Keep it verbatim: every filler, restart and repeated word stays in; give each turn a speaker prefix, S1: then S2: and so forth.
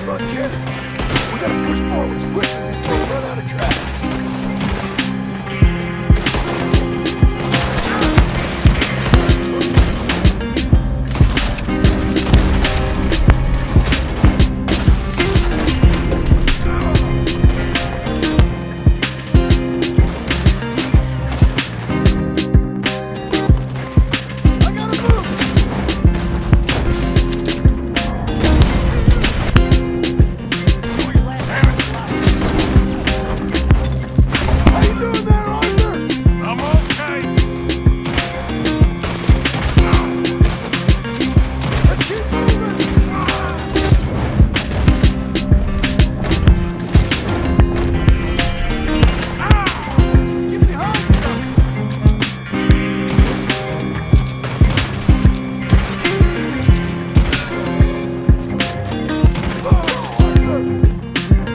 S1: front carry. We gotta push forwards quickly before we run out of track.